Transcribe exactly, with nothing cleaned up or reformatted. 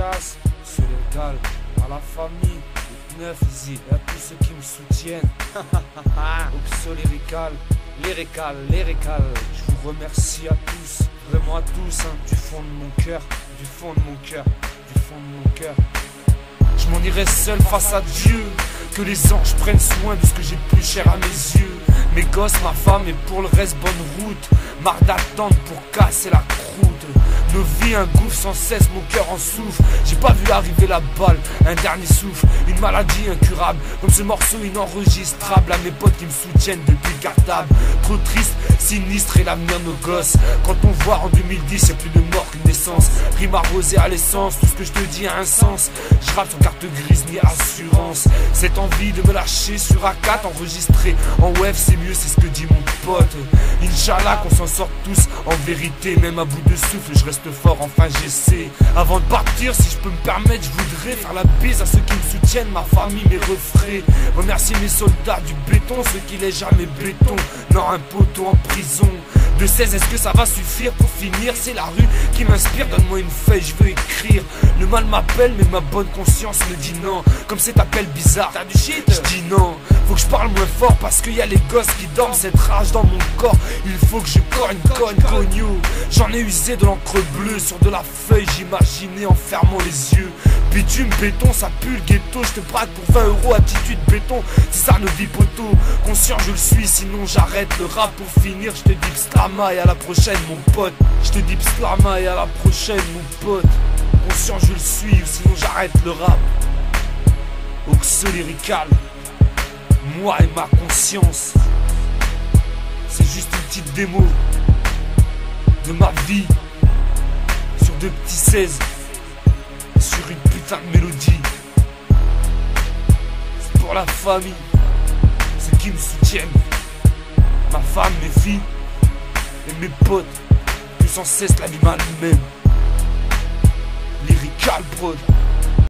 dédicace, c'est légal, à la famille, neuf easy, et à tous ceux qui me soutiennent. Oxo lyrical, lyrical, lyrical. Je vous remercie à tous, vraiment à tous, hein, du fond de mon cœur, du fond de mon cœur, du fond de mon cœur. Je m'en irai seul face à Dieu, que les anges prennent soin de ce que j'ai de plus cher à mes yeux. Mes gosses, ma femme et pour le reste bonne route. Marre d'attendre pour casser la croûte. Nos vies un gouffre sans cesse, mon cœur en souffre. J'ai pas vu arriver la balle, un dernier souffle. Une maladie incurable, comme ce morceau inenregistrable. À mes potes qui me soutiennent depuis le cartable. Trop triste, sinistre et l'avenir de nos gosses. Quand on voit en deux mille dix, y'a plus de mort qu'une naissance. Rime arrosée à l'essence, tout ce que je te dis a un sens. Je rappe sans carte grise ni assurance. Cette envie de me lâcher sur A quatre enregistré en web, c'est mieux, c'est ce que dit mon pote. Inch'Allah qu'on s'en sort tous en vérité. Même à bout de souffle, je reste fort, enfin j'essaie. Avant de partir, si je peux me permettre, je voudrais faire la bise à ceux qui me soutiennent, ma famille, mes refrains. Remercier mes soldats du béton, ceux qui laissent jamais béton. Non, un poteau en prison. De seize, est-ce que ça va suffire pour finir? C'est la rue qui m'inspire, donne-moi une feuille, je veux écrire. Le mal m'appelle, mais ma bonne conscience me dit non. Comme cet appel bizarre, t'as du shit? Je dis non. Faut que je parle moins fort parce qu'il y a les gosses qui dorment. Cette rage dans mon corps, il faut que je cogne, cogne, cogno. J'en ai usé de l'encre bleue sur de la feuille, j'imaginais en fermant les yeux. Bitume, béton, ça pue le ghetto. Je te braque pour vingt euros, attitude béton. C'est ça nos vies poteaux. Conscient je le suis, sinon j'arrête le rap. Pour finir, je te dis pslama et à la prochaine mon pote. Je te dis pslama et à la prochaine mon pote. Conscient je le suis, sinon j'arrête le rap. Oxo lyrical, moi et ma conscience. C'est juste une petite démo de ma vie sur deux petits seize, sur une putain de mélodie. C'est pour la famille, ceux qui me soutiennent, ma femme, mes filles et mes potes, que sans cesse l'animal même. Lyrical prod.